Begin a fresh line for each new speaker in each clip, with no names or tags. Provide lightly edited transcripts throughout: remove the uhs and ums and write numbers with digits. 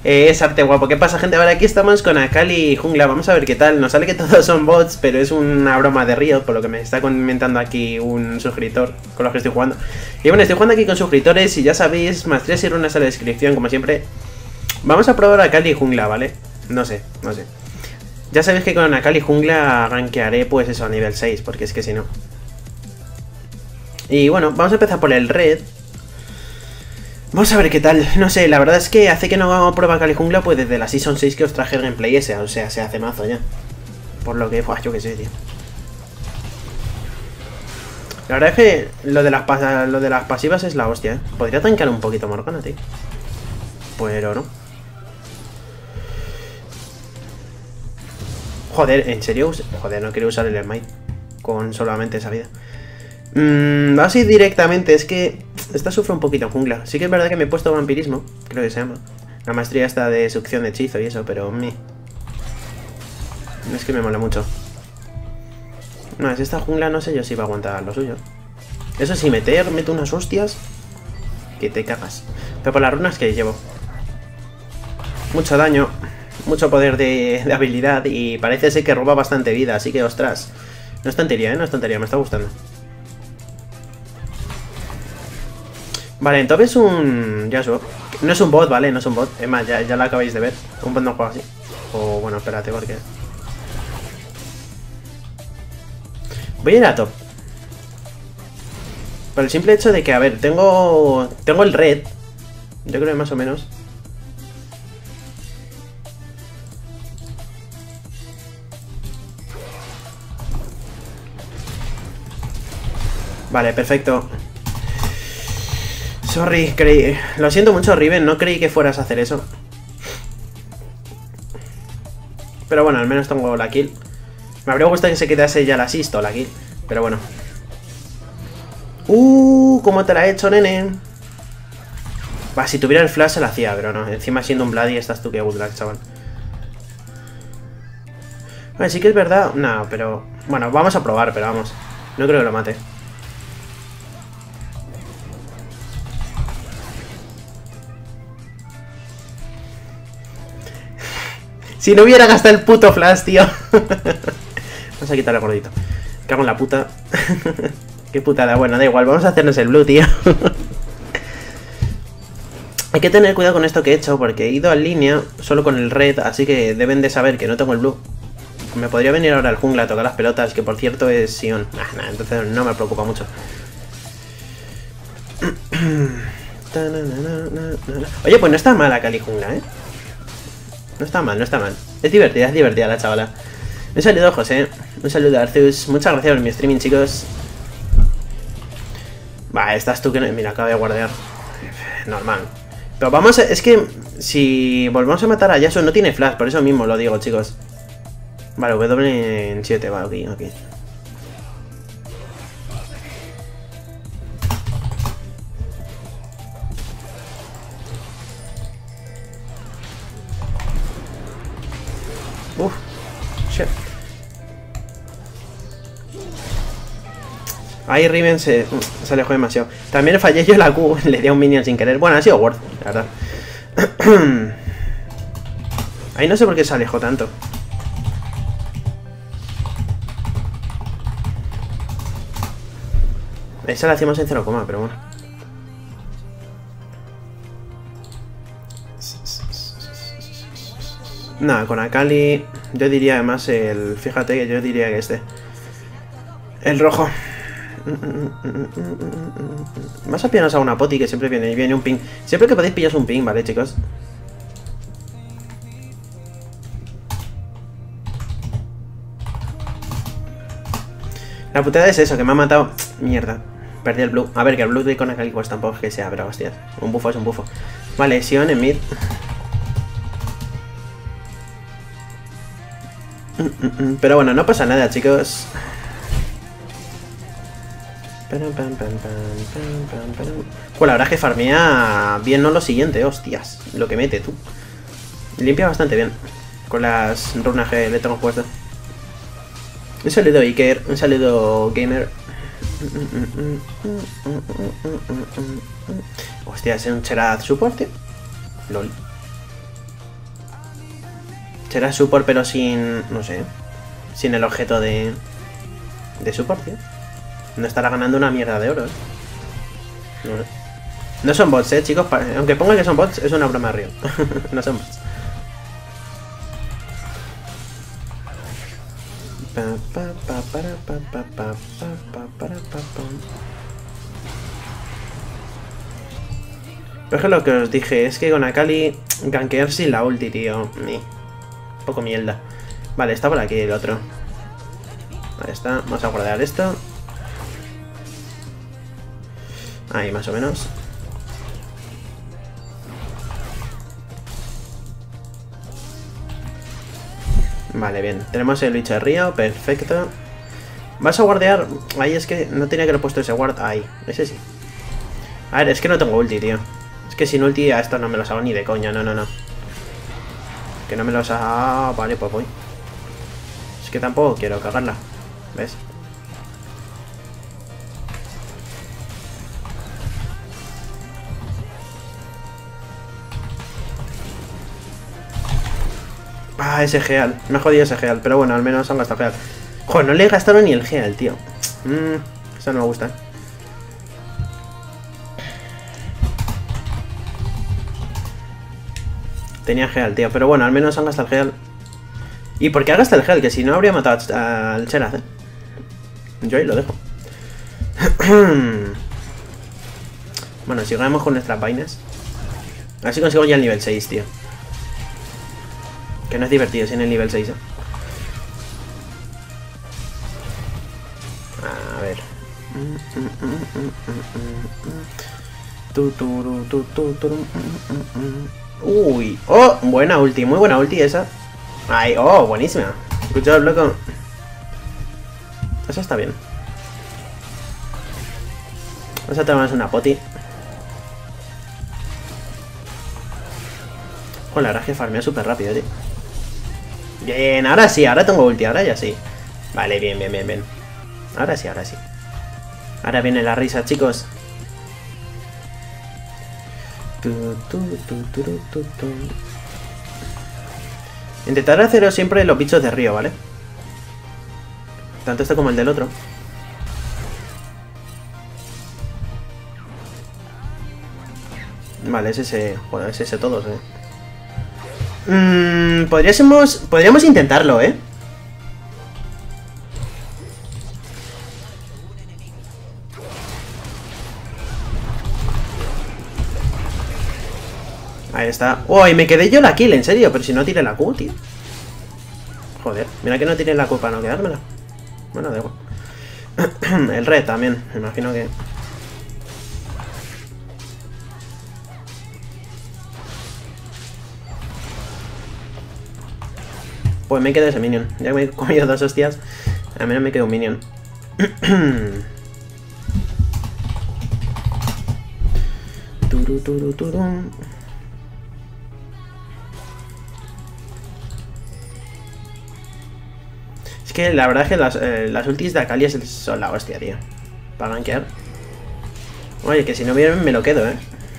Es arte guapo. ¿Qué pasa, gente? Ahora aquí estamos con Akali y Jungla. Vamos a ver qué tal. Nos sale que todos son bots, pero es una broma de Riot, por lo que me está comentando aquí un suscriptor con los que estoy jugando. Y bueno, estoy jugando aquí con suscriptores y ya sabéis, maestrías y runas en la descripción, como siempre. Vamos a probar Akali y Jungla, ¿vale? No sé. Ya sabéis que con Akali y Jungla rankearé pues eso a nivel 6, porque es que si no. Y bueno, vamos a empezar por el red. Vamos a ver qué tal, no sé, la verdad es que hace que no hago prueba Akali Jungla pues desde la Season 6 que os traje el gameplay ese, o sea, se hace mazo ya. Por lo que, yo qué sé, tío. La verdad es que lo de las pasivas es la hostia, ¿eh? Podría tancar un poquito Morgana, tío. Pero no. Joder, ¿en serio? Joder, no quiero usar el Smite con solamente esa vida. Así directamente, es que esta sufre un poquito en jungla. Sí que es verdad que me he puesto vampirismo, creo que se llama. La maestría esta de succión de hechizo y eso, pero es que me mola mucho. No, es esta jungla, no sé yo si va a aguantar lo suyo. Eso sí, meto unas hostias que te cagas. Pero por las runas que llevo. Mucho daño, mucho poder de habilidad y parece ser que roba bastante vida, así que ostras. No es tontería, no es tontería, me está gustando. Vale, entonces un Yasuo. No es un bot, ¿vale? No es un bot. Es más, ya lo acabáis de ver. Un bot no juega así. O bueno, espérate, porque... Voy a ir a top. Por el simple hecho de que, a ver, tengo el red. Yo creo que más o menos. Vale, perfecto. Sorry, lo siento mucho, Riven, no creí que fueras a hacer eso. Pero bueno, al menos tengo la kill. Me habría gustado que se quedase ya la assist o la kill, pero bueno. ¿Cómo te la he hecho, nene? Va, si tuviera el flash se la hacía, pero no. Encima siendo un Bloody estás tú que good luck, chaval. Vale, sí que es verdad. No, pero... Bueno, vamos a probar, pero vamos. No creo que lo mate. Si no hubiera gastado el puto flash, tío. Vamos a quitarle gordito. Cago en la puta. Qué putada. Bueno, da igual, vamos a hacernos el blue, tío. Hay que tener cuidado con esto que he hecho, porque he ido en línea solo con el red, así que deben de saber que no tengo el blue. Me podría venir ahora al jungla a tocar las pelotas, que por cierto es Sion. Nah, entonces no me preocupa mucho. Oye, pues no está mal Akali jungla, ¿eh? No está mal, no está mal. Es divertida la chavala. Un saludo, José. Un saludo, Arceus. Muchas gracias por mi streaming, chicos. Va, estás tú que no... Mira, acabo de guardear. Normal. Pero vamos a... Es que si volvemos a matar a Yasuo no tiene flash, por eso mismo lo digo, chicos. Vale, W en 7, vale, ok. Uf, shit. Ahí Riven se alejó demasiado. También fallé yo la Q, le di a un minion sin querer. Bueno, ha sido worth, la verdad. Ahí no sé por qué se alejó tanto. Esa la hacíamos en 0, pero bueno. Nada, con Akali yo diría además el... Fíjate que yo diría que el rojo. Más a pillarnos a una poti que siempre viene un ping. Siempre que podéis pillaros un ping, ¿vale, chicos? La putada es eso, que me ha matado... Mierda, perdí el blue. A ver, que el blue de con Akali pues tampoco es que sea, pero hostias. Un bufo es un bufo. Vale, Sion en mid. Pero bueno, no pasa nada, chicos. Pues la verdad es que farmea bien, no lo siguiente, hostias. Lo que mete, tú. Limpia bastante bien con las runas que le tengo puestas. Un saludo Iker, un saludo Gamer. Hostia, es un Cherat support, tío. LOL. Será support pero sin... no sé. Sin el objeto de support, tío. No estará ganando una mierda de oro, ¿eh? No, no son bots, chicos. Aunque pongan que son bots, es una broma de río. No son bots. Pero es que lo que os dije es que con Akali gankear sin la ulti, tío. Un poco mierda. Vale, está por aquí el otro. Ahí está. Vamos a guardar esto. Ahí, más o menos. Vale, bien. Tenemos el bicho de río. Perfecto. ¿Vas a guardear? Ahí es que no tenía que haber puesto ese guard. Ahí. Ese sí. A ver, es que no tengo ulti, tío. Es que sin ulti a estos no me los hago ni de coña. No, no, no. Que no me los hago... Vale, pues voy. Es que tampoco quiero cagarla. ¿Ves? Ah, ese Geal. Me ha jodido ese Geal. Pero bueno, al menos han gastado Geal. Joder, no le he gastado ni el Geal, tío. Eso no me gusta. Tenía Geal, tío. Pero bueno, al menos han gastado el Geal. ¿Y por qué ha gastado el Geal? Que si no habría matado al Xerath, ¿eh? Yo ahí lo dejo. Bueno, sigamos con nuestras vainas. A ver si consigo ya el nivel 6, tío. Que no es divertido sin el nivel 6, ¿eh? A ver. Uy. Oh, buena ulti. Muy buena ulti esa. Ay, oh, buenísima. Good job, loco. Esa está bien. Vamos a tomarnos una poti. Joder, la verdad es que farmea súper rápido, tío. Bien, ahora sí, ahora tengo ulti, ahora ya sí. Vale, bien, bien, bien, bien. Ahora sí, ahora sí. Ahora viene la risa, chicos. Intentar haceros siempre los bichos de río, ¿vale? Tanto este como el del otro. Vale, es ese... Joder, es ese todos, Podríamos intentarlo, ¿eh? Ahí está. ¡Oh! Y me quedé yo la kill, en serio. Pero si no tiré la Q, tío. Joder, mira que no tiré la Q para no quedármela. Bueno, da igual. El red también, me imagino que... Pues me quedé ese minion. Ya me he comido 2 hostias. Al menos me quedó un minion. Es que la verdad es que las ultis de Akali son la hostia, tío. Para gankear. Oye, que si no vienen me lo quedo,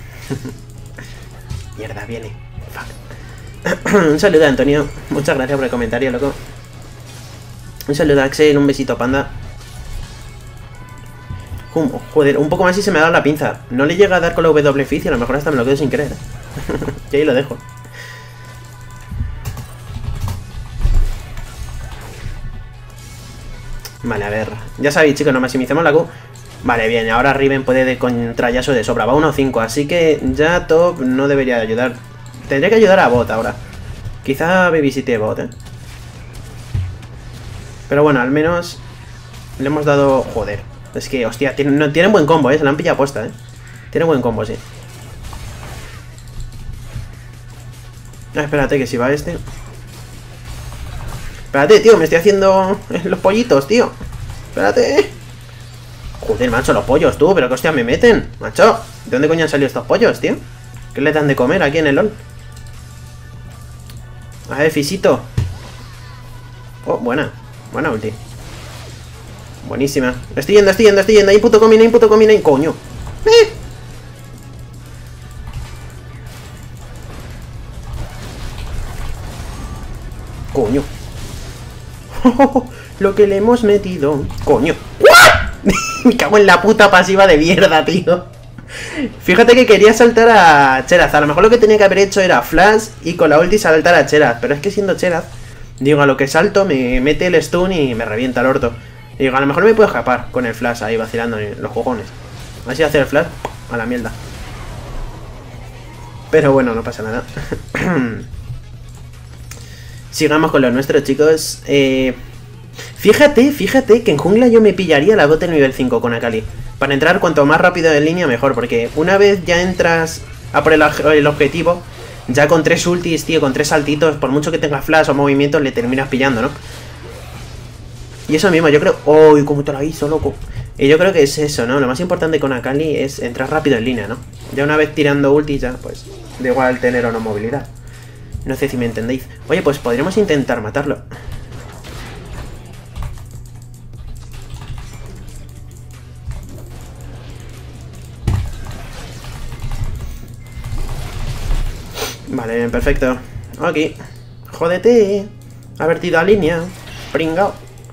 Mierda, viene. Fuck. Un saludo a Antonio. Muchas gracias por el comentario, loco. Un saludo a Axel, un besito, panda. Joder, un poco más y se me ha dado la pinza. No le llega a dar con la W Fici, a lo mejor hasta me lo quedo sin querer. Y ahí lo dejo. Vale, a ver. Ya sabéis, chicos, no maximicemos la Q. Vale, bien, ahora Riven puede de contrallazo de sobra. Va 1-5, así que ya top no debería ayudar. Tendría que ayudar a bot ahora. Quizá babysite bot, Pero bueno, al menos le hemos dado... Joder. Es que, hostia, tienen buen combo, Se la han pillado puesta, Tienen buen combo, sí. Ah, espérate, que si va este... Espérate, tío, me estoy haciendo los pollitos, tío. Espérate. Joder, macho, los pollos, tú, pero que hostia me meten, macho. ¿De dónde coño han salido estos pollos, tío? ¿Qué le dan de comer aquí en el LOL? A ver, Fisito. Oh, buena. Buena ulti. Buenísima. Estoy yendo. Input coming, coño. Coño. Lo que le hemos metido. Coño. ¿What? Me cago en la puta pasiva de mierda, tío. Fíjate que quería saltar a Cheraz. A lo mejor lo que tenía que haber hecho era flash y con la ulti saltar a Cheraz. Pero es que siendo Cheraz, digo, a lo que salto me mete el stun y me revienta el orto. Digo, a lo mejor me puedo escapar con el flash ahí vacilando en los cojones. Así hacer el flash a la mierda. Pero bueno, no pasa nada. Sigamos con lo nuestro, chicos. Fíjate que en jungla yo me pillaría la bot del nivel 5 con Akali. Para entrar cuanto más rápido en línea mejor. Porque una vez ya entras a por el objetivo, ya con 3 ultis, tío, con 3 saltitos, por mucho que tengas flash o movimientos, le terminas pillando, ¿no? Y eso mismo, yo creo... ¡Uy, cómo te lo hizo, loco! Y yo creo que es eso, ¿no? Lo más importante con Akali es entrar rápido en línea, ¿no? Ya una vez tirando ulti, ya, pues, da igual tener o no movilidad. No sé si me entendéis. Oye, pues podríamos intentar matarlo. Vale, perfecto. Aquí. Jódete. Ha vertido a línea. Pringao.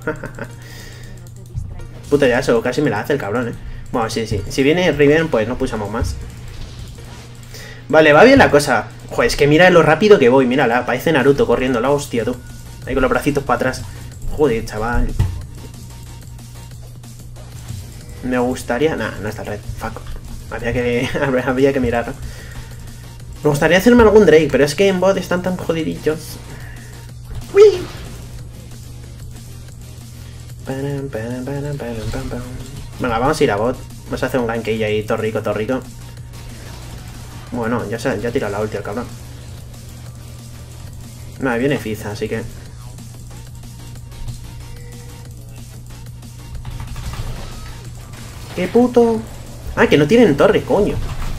Puta ya, eso casi me la hace el cabrón, Bueno, sí. Si viene Riven, pues no pulsamos más. Vale, va bien la cosa. Joder, es que mira lo rápido que voy. Mírala, parece Naruto corriendo la hostia, tú. Ahí con los bracitos para atrás. Joder, chaval. Me gustaría... Nah, no está red. Fuck. Habría que mirar, ¿no? Me gustaría hacerme algún Drake, pero es que en bot están tan jodidillos. ¡Uy! Venga, vamos a ir a bot. Vamos a hacer un gank ahí, todo rico. Bueno, ya tira la ulti al cabrón. Nada, viene Fizz, así que... ¡Qué puto! Ah, que no tienen torre, coño.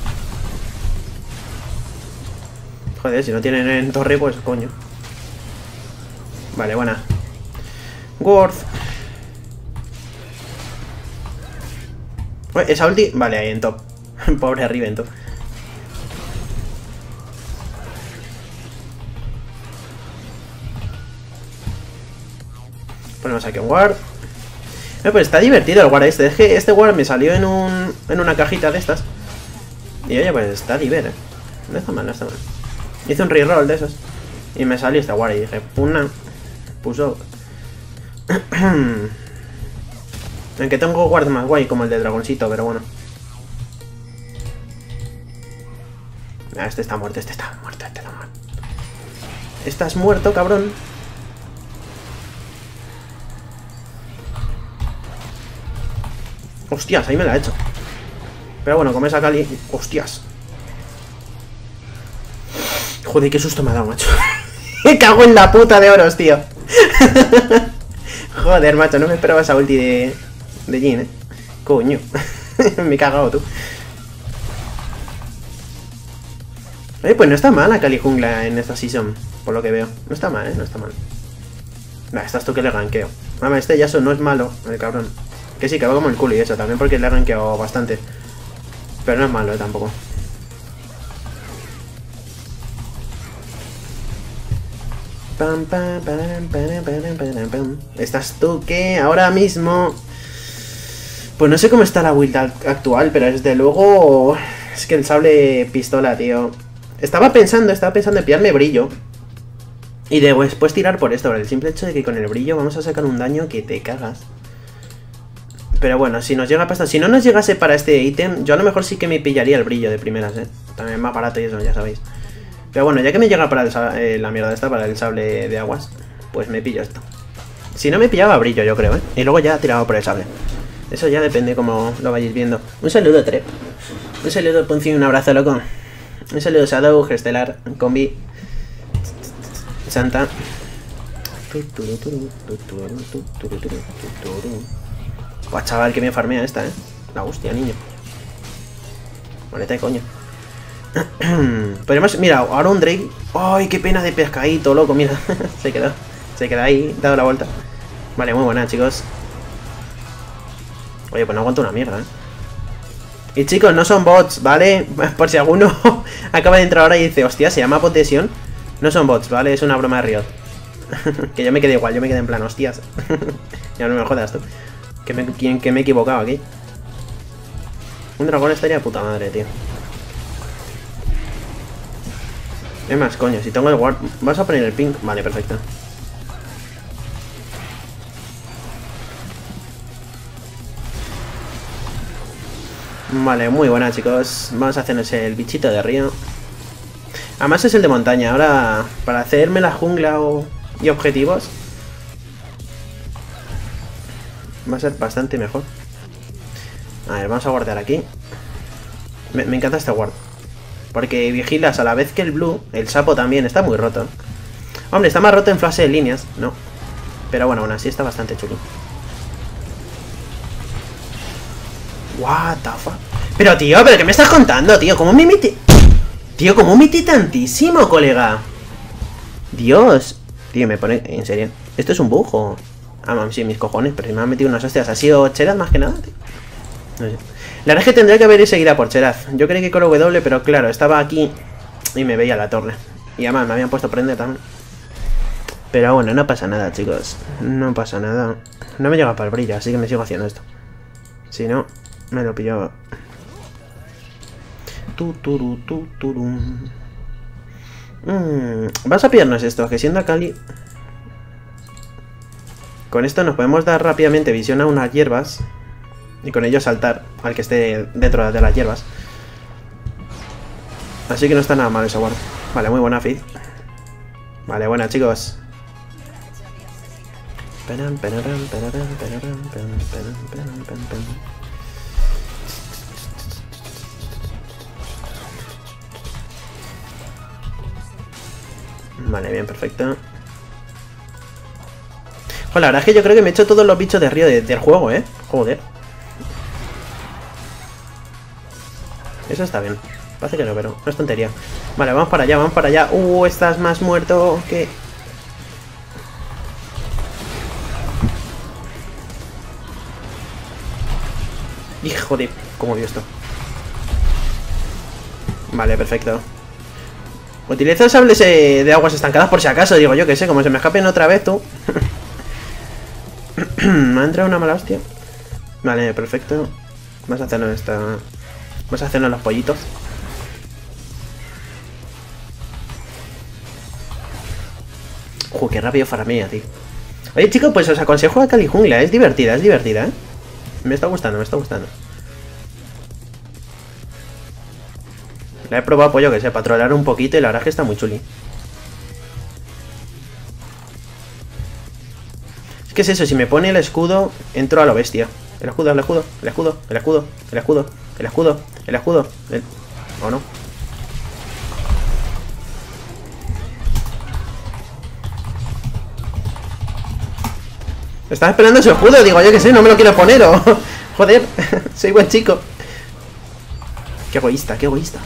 Joder, si no tienen en torre, pues coño. Vale, buena. Worth. Esa ulti... Vale, ahí en top. Pobre Riven, tú. Ponemos aquí un ward. Pues está divertido el ward este. Es que este ward me salió en una cajita de estas. Y oye, pues está divertido, No está mal. Hice un reroll de esos. Y me salió este ward y dije, puna. Puso. Aunque tengo ward más guay como el de dragoncito, pero bueno. Este está muerto. Estás muerto, cabrón. Hostias, ahí me la ha hecho. Pero bueno, como esa Akali... Hostias. Joder, qué susto me ha dado, macho. Me cago en la puta de oros, tío. Joder, macho, no me esperaba esa ulti de Jhin, Coño. Me he cagado, tú. Pues no está mal Akali jungla en esta season, por lo que veo. No está mal, no está mal. Nah, estás tú que le ganqueo. Mamá, este Yasuo no es malo, el cabrón. Que sí, que va como el culo y eso, también porque le he rankeado bastante. Pero no es malo, tampoco. Estás tú que ahora mismo... Pues no sé cómo está la build actual, pero desde luego... Es que el sable pistola, tío. Estaba pensando en pillarme brillo. Y después tirar por esto, por el simple hecho de que con el brillo vamos a sacar un daño que te cagas. Pero bueno, si nos llega pasta, si no nos llegase para este ítem, yo a lo mejor sí que me pillaría el brillo de primeras, También más barato y eso, ya sabéis. Pero bueno, ya que me llega para la mierda esta, para el sable de aguas, pues me pillo esto. Si no me pillaba brillo, yo creo, Y luego ya tiraba por el sable. Eso ya depende como lo vayáis viendo. Un saludo, Trep. Un saludo, Ponzi, un abrazo, loco. Un saludo, Shadow, Gestelar, Combi, Santa. Buah, chaval, que me farmea esta, La hostia, niño. Boleta de coño. Podríamos... Mira, ahora un Drake... ¡Ay, qué pena de pescadito, loco! Mira, se queda ahí, dado la vuelta. Vale, muy buena, chicos. Oye, pues no aguanto una mierda, Y chicos, no son bots, ¿vale? Por si alguno acaba de entrar ahora y dice, hostia, se llama bot de Sion. No son bots, ¿vale? Es una broma de Riot. Que yo me quedé igual, yo me quedé en plan, hostias. Ya no me jodas tú. Que me he equivocado aquí. Un dragón estaría de puta madre, tío. Es más, coño, si tengo el guard... ¿Vas a poner el ping? Vale, perfecto. Vale, muy buena, chicos. Vamos a hacernos el bichito de río. Además es el de montaña. Ahora, para hacerme la jungla y objetivos, va a ser bastante mejor. A ver, vamos a guardar aquí. Me encanta este guard. Porque vigilas a la vez que el blue. El sapo también está muy roto. Hombre, está más roto en fase de líneas, ¿no? Pero bueno, aún así está bastante chulo. What the fuck. Pero tío, ¿pero qué me estás contando, tío? ¿Cómo me metí? Tío, ¿cómo metí tantísimo, colega? Dios. Tío, me pone... En serio. ¿Esto es un bug o...? Ah, sí, mis cojones. Pero si me han metido unas hostias. ¿Ha sido Cheraz más que nada, tío? No sé. La verdad es que tendría que haber ido seguida por Cheraz. Yo creí que con W, pero claro, estaba aquí y me veía la torre. Y además me habían puesto prende también. Pero bueno, no pasa nada, chicos. No pasa nada. No me llega para el brillo, así que me sigo haciendo esto. Si no, me lo pillaba. Vamos a pillarnos esto, que siendo Akali... Con esto nos podemos dar rápidamente visión a unas hierbas. Y con ello saltar al que esté dentro de las hierbas. Así que no está nada mal esa guarda. Vale, muy buena feed. Vale, buena, chicos. Vale, bien, perfecto. Pues la verdad es que yo creo que me he hecho todos los bichos de río del juego, ¿eh? Joder. Eso está bien. Parece que no, pero no es tontería. Vale, vamos para allá, vamos para allá. Estás más muerto que... Hijo de... ¿Cómo vio esto? Vale, perfecto. Utiliza sables de aguas estancadas por si acaso. Digo yo que sé, como se me escapen otra vez, tú. Me ha entrado una mala hostia. Vale, perfecto. Vamos a hacernos esta... Vamos a hacernos los pollitos. Qué rápido faramea, tío. Oye, chicos, pues os aconsejo a Akali Jungla. Es divertida, ¿eh? Me está gustando, me está gustando. La he probado, pues yo que sé, para trolear un poquito y la verdad es que está muy chuli. Es que es eso, si me pone el escudo, entro a lo bestia. El escudo, el escudo, el escudo, el escudo, el escudo, el escudo, el escudo. ¿O no? Estaba esperando su escudo, digo, yo que sé, no me lo quiero poner o... Joder, soy buen chico. Qué egoísta, qué egoísta.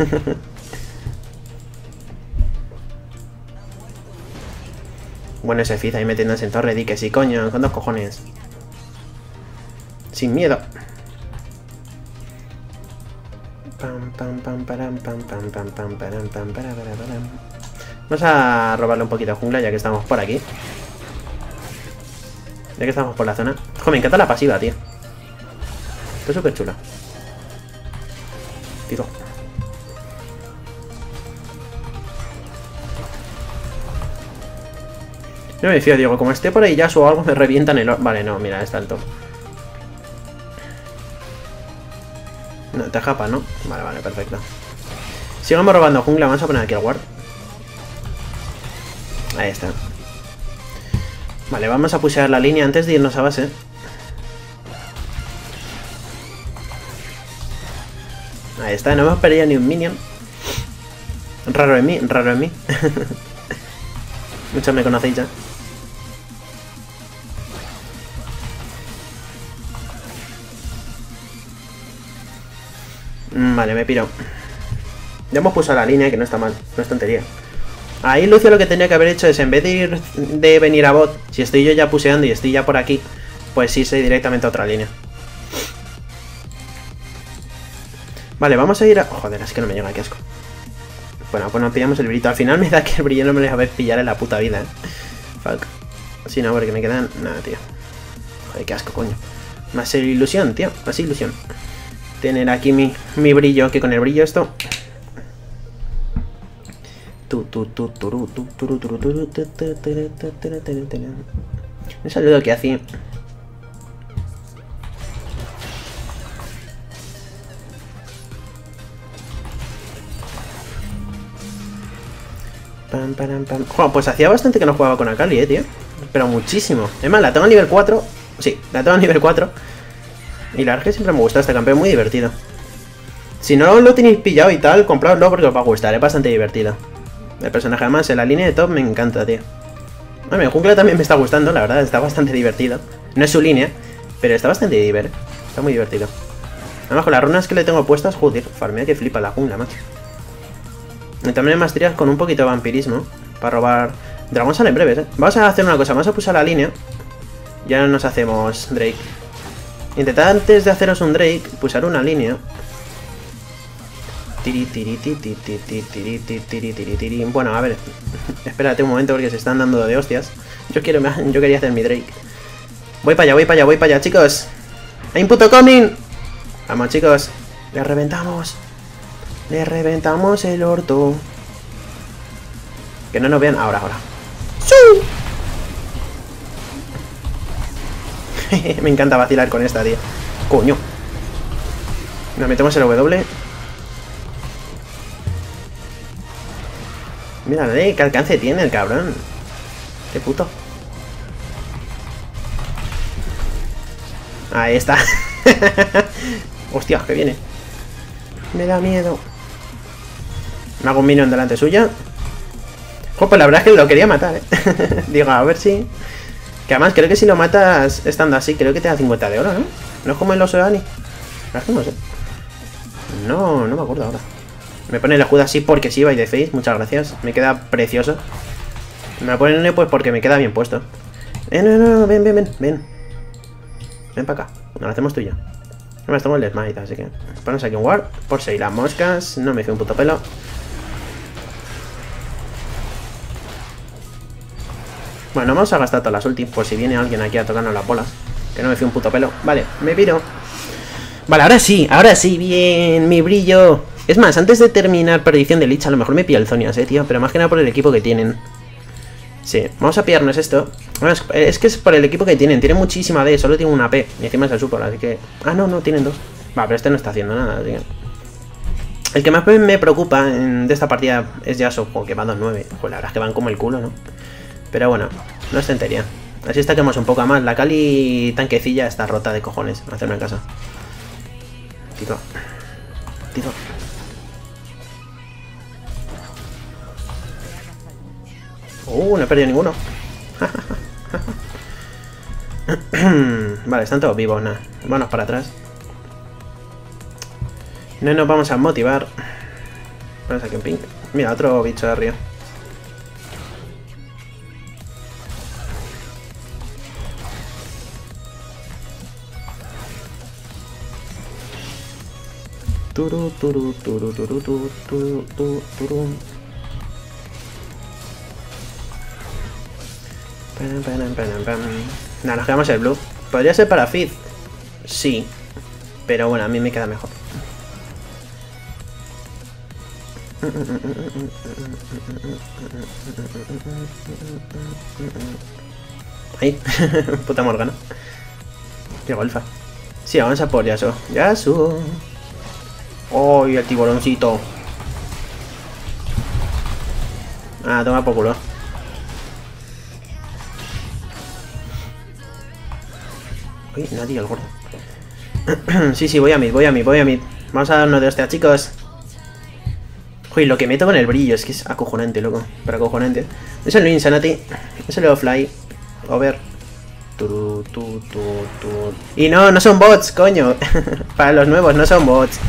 Bueno, ese Fizz ahí metiéndose en torre, di que sí, coño, con dos cojones. Sin miedo. Vamos a robarle un poquito de jungla ya que estamos por aquí. Ya que estamos por la zona. Joder, me encanta la pasiva, tío. Está súper chula. Tiro. No me fío, digo, como esté por ahí ya o algo me revientan el... Vale, no, mira, está alto. No, te japa, ¿no? Vale, vale, perfecto. Sigamos robando jungla, vamos a poner aquí el guard. Ahí está. Vale, vamos a pushear la línea antes de irnos a base. Ahí está, no hemos perdido ni un minion. Raro en mí, raro en mí. Muchos me conocéis ya. Vale, me piro. Ya hemos puesto la línea, que no está mal, no es tontería. Ahí Lucio lo que tenía que haber hecho es, en vez de venir a bot, si estoy yo ya puseando y estoy ya por aquí, pues irse directamente a otra línea. Vale, vamos a ir a... Joder, es que no me llega, qué asco. Bueno, pues nos pillamos el brillito. Al final me da que el brillo no me lo deja ver pillar en la puta vida, ¿eh? Fuck. Sí, no, porque me quedan... Nada, tío. Joder, qué asco, coño. Más ilusión, tío. Más ilusión. Tener aquí mi brillo, que con el brillo esto... Un saludo que hacía. Pam, pam, pam. Joder, pues hacía bastante que no jugaba con Akali, tío. Pero muchísimo. Es más, la tengo a nivel 4. Sí, la tengo a nivel 4. Y la verdad es que siempre me gusta este campeón, muy divertido. Si no lo tenéis pillado y tal, compradlo porque os va a gustar, es bastante divertido. El personaje además en la línea de top me encanta, tío. A mí el jungla también me está gustando, la verdad, está bastante divertido. No es su línea, pero está bastante divertido. Está muy divertido. Además con las runas que le tengo puestas, joder, farmea que flipa la jungla, macho. Y también hay maestrías con un poquito de vampirismo para robar... Dragón sale en breves, Vamos a hacer una cosa, vamos a pulsar la línea. Ya nos hacemos Drake. Intentad antes de haceros un Drake, pulsar una línea. Bueno, a ver. Espérate un momento porque se están dando de hostias. Yo quería hacer mi Drake. Voy para allá, chicos. ¡Hay un puto coming! Vamos, chicos. Le reventamos. Le reventamos el orto. Que no nos vean. Ahora. ¡Sí! Me encanta vacilar con esta, tío. Coño. Nos metemos el W. Mira, qué alcance tiene el cabrón. Qué puto. Ahí está. Hostia, que viene. Me da miedo. Me hago un minion delante suya. Pues la verdad es que lo quería matar, Digo, a ver si... Que además creo que si lo matas estando así, creo que te da 50 de oro, ¿no? No es como en los Oani. La verdad es que no sé. No me acuerdo ahora. Me pone el escudo así porque sí, by the face. Muchas gracias. Me queda precioso. Me lo ponen pues porque me queda bien puesto. No, ven. Ven para acá. Nos lo hacemos tú y yo. No me tomo el smite, así que... Ponemos aquí un ward. Por si las moscas. No me fío un puto pelo. Bueno, vamos a gastar todas las ultis por si viene alguien aquí a tocarnos las bolas. Que no me fío un puto pelo. Vale, me piro. Vale, ahora sí, bien, mi brillo. Es más, antes de terminar Perdición de Lich, a lo mejor me pilla el Zonias, tío. Pero más que nada por el equipo que tienen. Sí, vamos a pillarnos esto. Es que es por el equipo que tienen. Tienen muchísima D, solo tienen una P. Y encima es el support, así que... Ah, no, tienen dos. Va, pero este no está haciendo nada, así que... El que más me preocupa de esta partida es Yasuo, que va 2-9. Joder, la verdad es que van como el culo, ¿no? Pero bueno, no es tontería. Así estaquemos un poco más. La Kali tanquecilla está rota de cojones. Hacerme caso. Tito. No he perdido ninguno. Vale, están todos vivos, nada. Vámonos para atrás. No nos vamos a motivar. Vamos aquí un ping. Mira, otro bicho de arriba. Nada, nos quedamos el blue. Podría ser para Fizz. Sí. Pero bueno, a mí me queda mejor. Ahí. Puta Morgana. Qué golfa. Sí, vamos a por Yasuo. Yasuo. ¡Oh, el tiburoncito! Ah, toma por culo. Uy, nadie, el gordo. Sí, voy a mid. Vamos a darnos de hostia, chicos. Uy, lo que meto con el brillo es que es acojonante, loco. Pero acojonante. Es el Insanity. Es el Offline. Over. Y no son bots, coño. Para los nuevos, no son bots.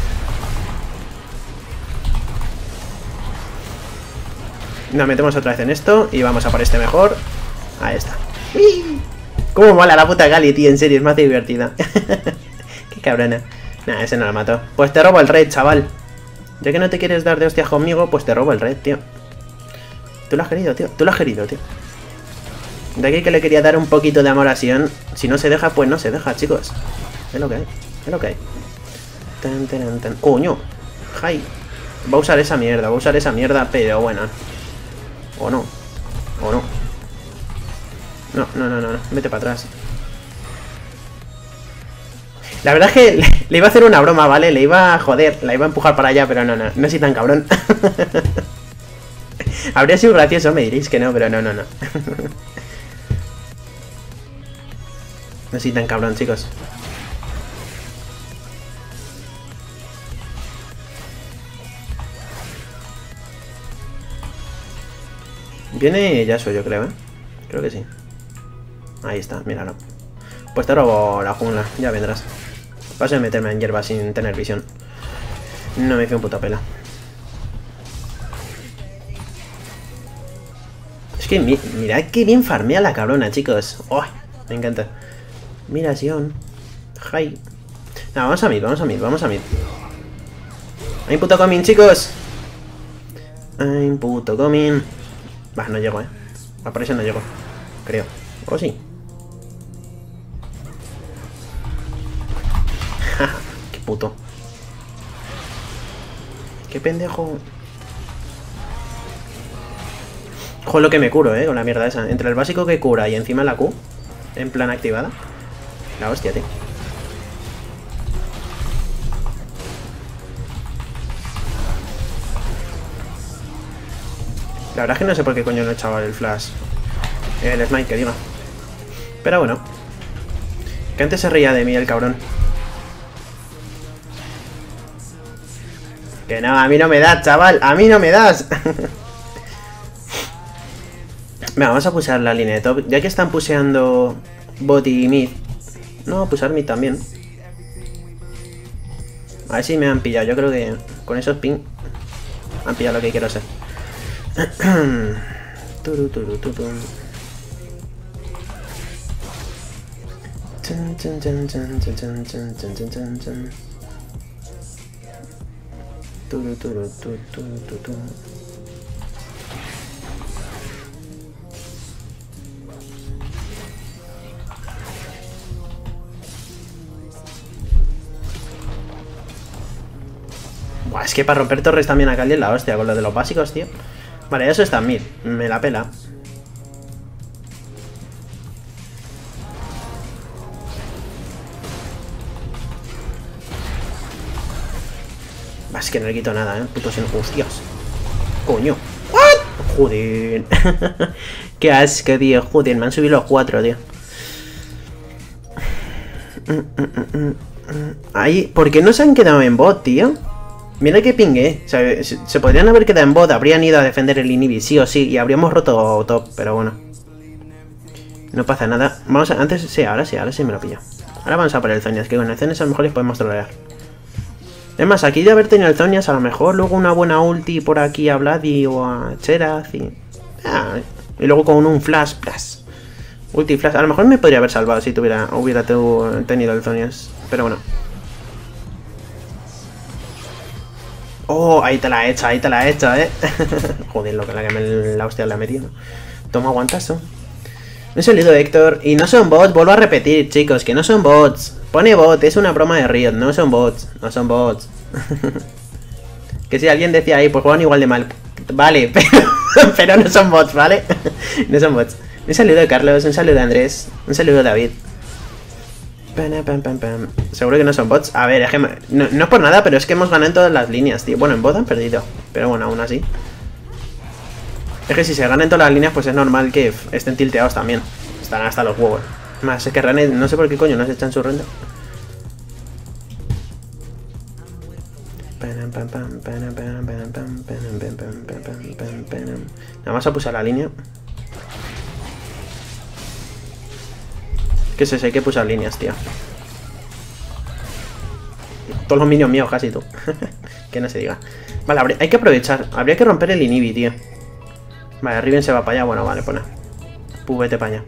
Nos metemos otra vez en esto y vamos a por este mejor. Ahí está. Cómo mola la puta Kali, tío, en serio, es más divertida. Qué cabrona. Nah, ese no lo mato. Pues te robo el red, chaval. Ya que no te quieres dar de hostias conmigo, pues te robo el red, tío. Tú lo has querido, tío. De aquí que le quería dar un poquito de amor a Sion. Si no se deja, pues no se deja, chicos. Es lo que hay, es lo que hay. Tan, tan, tan. ¡Coño! ¡Jai! Va a usar esa mierda, pero bueno. O no. O no. No, no, no, no, no. Vete para atrás. La verdad es que le iba a hacer una broma, ¿vale? Le iba a joder, la iba a empujar para allá, pero no, no. No soy tan cabrón. Habría sido gracioso, me diréis que no, pero no, no, no. No soy tan cabrón, chicos. Viene Yasuo, yo creo, ¿eh? Creo que sí. Ahí está, míralo. Pues te robo la jungla, ya vendrás. Paso de meterme en hierba sin tener visión. No me fío un puta pela. Es que mirad qué bien farmea la cabrona, chicos. Oh, me encanta. Mira, Sion. Hi. No, vamos a mid, vamos a mid, vamos a mid. Hay un puto coming, chicos. Hay un puto coming. Va, no llego, por eso no llego. Creo. ¿O sí? Qué puto. Qué pendejo. Joder, lo que me curo, con la mierda esa. Entre el básico que cura y encima la Q, en plan activada. La hostia, tío. La verdad es que no sé por qué coño no he echado el flash. El smite, que diga. Pero bueno. Que antes se reía de mí el cabrón. Que no, a mí no me das, chaval. A mí no me das. Venga, vamos a pusear la línea de top. Ya que están puseando bot y mid. No, pusar mid también. A ver si me han pillado. Yo creo que con esos ping han pillado lo que quiero hacer. Buah, es que para romper torres también acá es la hostia con lo de los básicos, tío. Vale, eso está en mid. Me la pela. Es que no le quito nada, puto sin... ¡Hostias! ¡Coño! ¿What? Joder. Qué asco, tío. Joder, me han subido los 4, tío. Ahí... ¿Por qué no se han quedado en bot, tío? Mira que pingue. O sea, se podrían haber quedado en bot. Habrían ido a defender el inhibi, sí o sí. Y habríamos roto top, pero bueno. No pasa nada. Vamos a... Antes... Sí, ahora sí me lo pillo. Ahora vamos a por el Zonias, que con el Zonias a lo mejor les podemos trolear. Es más, aquí de haber tenido el Zonias, a lo mejor luego una buena ulti por aquí a Vladi o a Cheraz y... y luego con un flash, ulti flash. A lo mejor me podría haber salvado si hubiera tenido el Zonias. Pero bueno. Oh, ahí te la he hecho, Joder, lo que la hostia le ha metido. Toma aguantazo. No he salido Héctor. Y no son bots, vuelvo a repetir, chicos, que no son bots. Pone bot, es una broma de Riot, no son bots. No son bots. Que si alguien decía ahí, pues juegan igual de mal. Vale, pero no son bots, ¿vale? No son bots. Un saludo de Carlos, un saludo de Andrés, un saludo de David. Seguro que no son bots. A ver, es que no es por nada, pero es que hemos ganado en todas las líneas, tío. Bueno, en bot han perdido, pero bueno, aún así. Es que si se ganan en todas las líneas, pues es normal que estén tilteados también. Están hasta los huevos. Más, es que Rane, no sé por qué coño no se echan su renda. Vamos a pulsar la línea. Que hay que pulsar líneas, tío. Todos los minions míos, casi tú. Que no se diga. Vale, hay que aprovechar. Habría que romper el inhibi, tío. Vale, Riven se va para allá. Bueno, vale, pues nada. Pues vete para allá.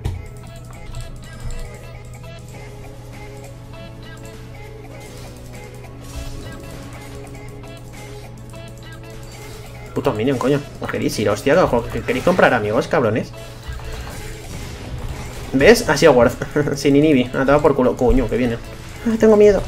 Puto minion, coño. ¿Queréis ir? Hostia, ¿queréis comprar amigos, cabrones? ¿Ves? Ha sido Worth. Sin inhibi. Ha dado por culo. Coño, que viene. Ay, tengo miedo.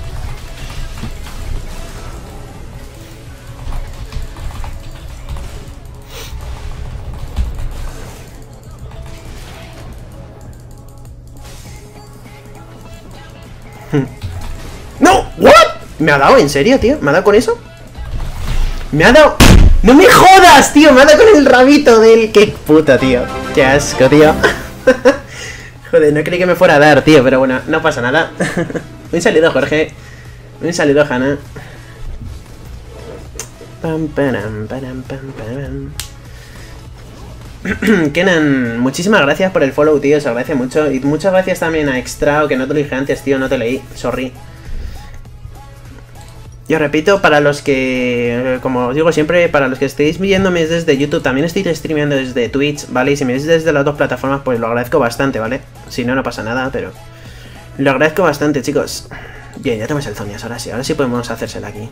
¡No! ¿What? ¿Me ha dado? ¿En serio, tío? ¿Me ha dado con eso? Me ha dado... ¡No me jodas, tío! Me ha dado con el rabito del... ¡Qué puta, tío! ¡Qué asco, tío! Joder, no creí que me fuera a dar, tío. Pero bueno, no pasa nada. Un saludo, Jorge. Un saludo, Hanna. Kenan, muchísimas gracias por el follow, tío. Se agradece mucho. Y muchas gracias también a Extra, que no te lo dije antes, tío. No te leí. Sorry. Yo repito, para los que, como os digo siempre, para los que estéis viéndome desde YouTube, también estoy streameando desde Twitch, ¿vale? Y si me veis desde las dos plataformas, pues lo agradezco bastante, ¿vale? Si no, no pasa nada, pero lo agradezco bastante, chicos. Bien, ya tenemos el Zonias, ahora sí podemos hacérsela aquí.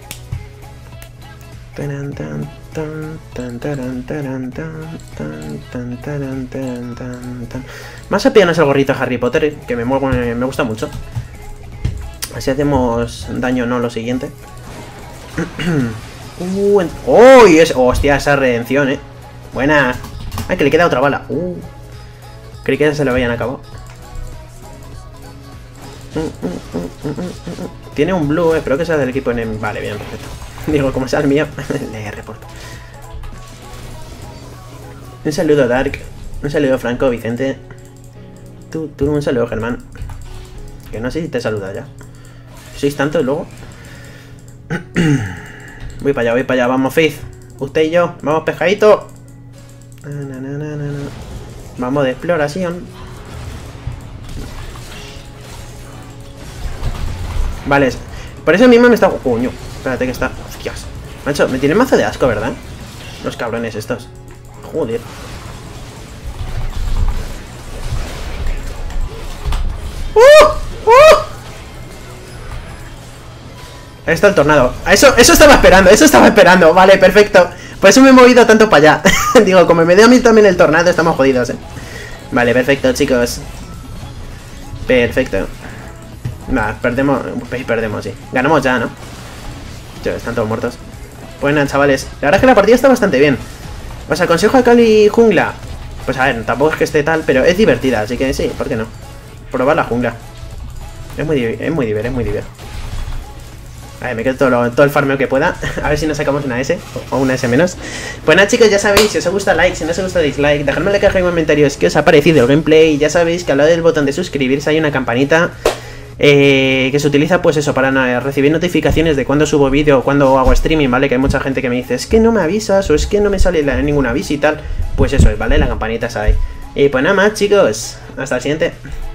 Más apenas el gorrito de Harry Potter, que me gusta mucho. Así hacemos daño, no lo siguiente. ¡Oh! Hostia, esa redención, Buena. Ay, que le queda otra bala. Creí que ya se lo habían acabado. Tiene un blue, espero que sea del equipo enemigo. Vale, bien, perfecto. Digo, como sea el mío, le reporto. Un saludo, Dark. Un saludo, Franco, Vicente. Tú un saludo, Germán. Que no sé si te saluda ya. ¿Sois tantos luego? Voy para allá, vamos, Faith. Usted y yo, vamos, pescadito. Vamos de exploración. Vale, por eso mismo me está... Coño, espérate que está... Hostias. Macho, me tienen mazo de asco, ¿verdad? Los cabrones estos. Joder. Ahí está el tornado. Eso estaba esperando, Vale, perfecto. Por eso me he movido tanto para allá. Digo, como me dio a mí también el tornado, estamos jodidos, Vale, perfecto, chicos. Perfecto. Nada, perdemos, sí. Ganamos ya, ¿no? Están todos muertos. Pues nada, chavales. La verdad es que la partida está bastante bien. Os aconsejo a Kali jungla. Pues a ver, tampoco es que esté tal, pero es divertida, así que sí, ¿por qué no? Probar la jungla. Es muy divertido. A ver, me quedo todo el farmeo que pueda. A ver si nos sacamos una S o una S menos. Pues nada, chicos, ya sabéis, si os gusta like, si no os gusta dislike, dejadme en la caja de comentarios qué os ha parecido el gameplay. Ya sabéis que al lado del botón de suscribirse hay una campanita que se utiliza, pues eso, para recibir notificaciones de cuando subo vídeo o cuando hago streaming, ¿vale? Que hay mucha gente que me dice, es que no me avisas o es que no me sale ningún aviso y tal. Pues eso es, ¿vale? La campanita está ahí. Y pues nada más, chicos, hasta el siguiente.